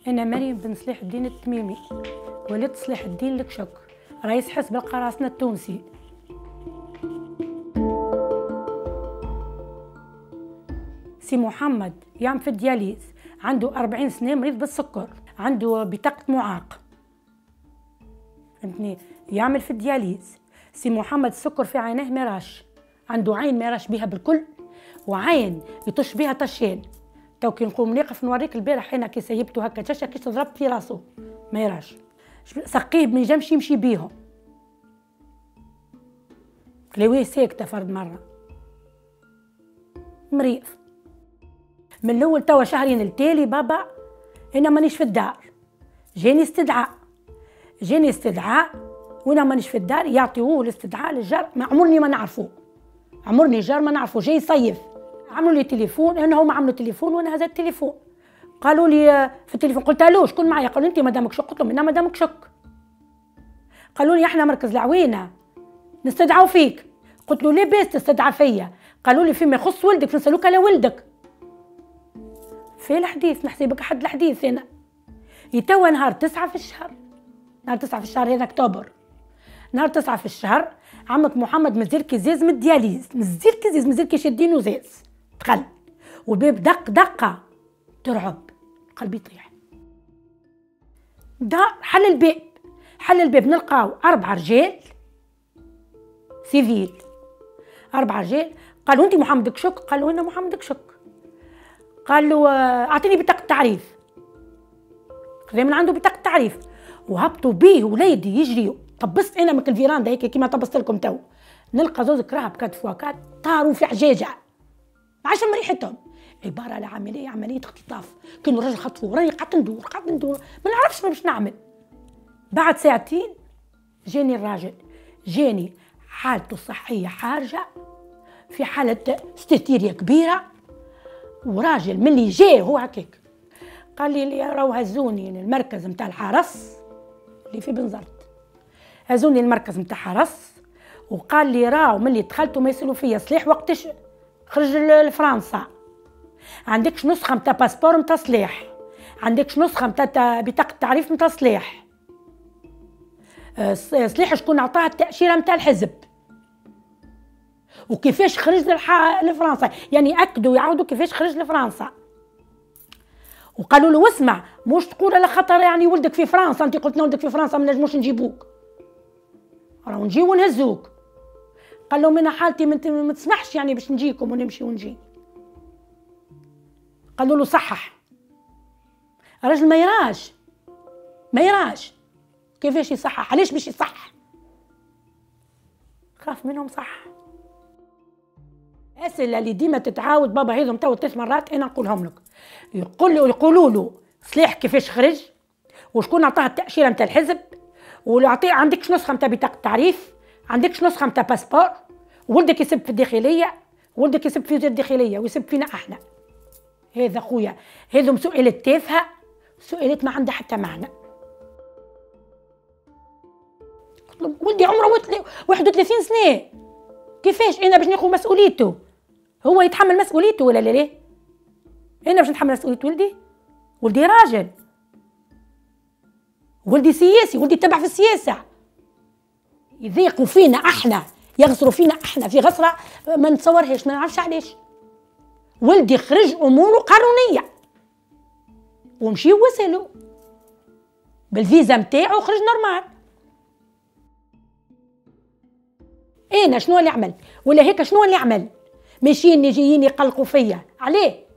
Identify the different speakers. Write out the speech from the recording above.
Speaker 1: أنا مريم بن صلاح الدين التميمي، ولدت صلاح الدين لكشك، رئيس حزب القراصنة التونسي. سي محمد يعمل في الدياليز، عنده 40 سنة، مريض بالسكر، عنده بطاقة معاق، فهمتني؟ يعمل في الدياليز. سي محمد السكر في عينيه مراش، عنده عين مراش بها بالكل، وعين يطش بها طشين. تو كي نقوم نقف نوريك البارح انا كي سيبته هكا تشا كي ضربت في راسه ما يراش، سقيه ما ينجمش يمشي بيهم، كلاويه ساكته فرد مره، مريض من الاول. توا شهرين التالي بابا انا مانيش في الدار، جاني استدعاء وانا مانيش في الدار، يعطيوه الاستدعاء للجار، ما عمرني ما نعرفوه، عمرني الجار ما نعرفوه، جاي يصيف. عملوا لي تليفون، انا هما عملوا تليفون وانا هذا التليفون، قالوا لي في التليفون، قلت الو شكون معايا؟ قالوا انت مدامك شك؟ قلت لهم انا مدامك شك. قالوا لي احنا مركز العوينه نستدعوا فيك. قلت له ليه تستدعى فيا؟ قالوا لي فيما يخص ولدك نسالوك على ولدك. في الحديث نحسبك حد الحديث هنا. يتوا نهار 9 في الشهر، نهار 9 في الشهر هذا اكتوبر، نهار 9 في الشهر عمك محمد مازال كي زاز من الدياليز، مازال كي شادينو زاز، دخل والباب دقه ترعب، قلبي يطيح. دا حل الباب نلقاو 4 رجال سيفيل، 4 رجال. قالوا انت محمد كشك؟ قالوا انا محمد كشك. قالوا اعطيني بطاقه تعريف. خذا من عنده بطاقه تعريف، وهبطوا بيه وليدي يجريوا. طبست انا من الفيراندا هيك كيما طبست لكم تو، نلقى زوز كراهب كات فواكات طاروا في حجاجه، ما عادش من ريحتهم. عباره على عمليه اختطاف، كان الراجل خطفوه، راني قعدت ندور ما نعرفش باش نعمل. بعد ساعتين جاني الراجل، جاني حالته الصحيه حارجه، في حاله ستيريا كبيره، وراجل من اللي جاي هو هكاك قال لي راهو هزوني للمركز نتاع الحرس اللي في بنزرت، هزوني المركز نتاع حرس، وقال لي راهو ملي دخلت وما يسالوا فيا صلاح وقتاش خرج لفرنسا، عندكش نسخه نتاع باسبور نتاع صلاح، عندكش نسخه نتاع بطاقه تعريف نتاع صلاح، صلاح شكون عطاه التاشيره نتاع الحزب، وكيفاش خرج لفرنسا، يعني اكدوا يعاودوا كيفاش خرج لفرنسا. وقالوا له اسمع موش تقول على خاطر يعني ولدك في فرنسا، انت قلت لنا ولدك في فرنسا ما نجموش نجيبوك، راهو نجيو ونهزوك. قال لهم انا حالتي ما تسمحش يعني باش نجيكم ونمشي ونجي. قالوا له صحح، الراجل ما يراش كيفاش يصحح، علاش باش يصحح؟ خاف منهم صح. الأسئلة اللي ديما تتعاود بابا هذم تو 3 مرات انا نقولهم لك. يقولوا له صلاح كيفاش خرج، وشكون عطاه التأشيرة نتاع الحزب، عندكش نسخة نتاع بطاقة تعريف، عندكش نسخة نتاع باسبور، ولدك يسب في الداخلية، ولدك يسب في وزارة الداخلية ويسب فينا احنا. هذا خويا هذم سؤالات تافهة، سؤالات ما عندها حتى معنى. ولدي عمره 31 سنة، كيفاش انا باش ناخذ مسؤوليته؟ هو يتحمل مسؤوليته ولا لا؟ انا باش نتحمل مسؤولية ولدي راجل، ولدي سياسي، ولدي تبع في السياسة. يضيقوا فينا احنا، يغصروا فينا احنا في غصرة ما نتصورهاش، ما نعرفش علاش. ولدي خرج اموره قانونية ومشي ووصلوا بالفيزا نتاعو، خرج نورمال. انا شنو اللي عملت؟ ولا هيك شنو اللي عمل؟ ماشيين جايين يقلقوا فيا عليه؟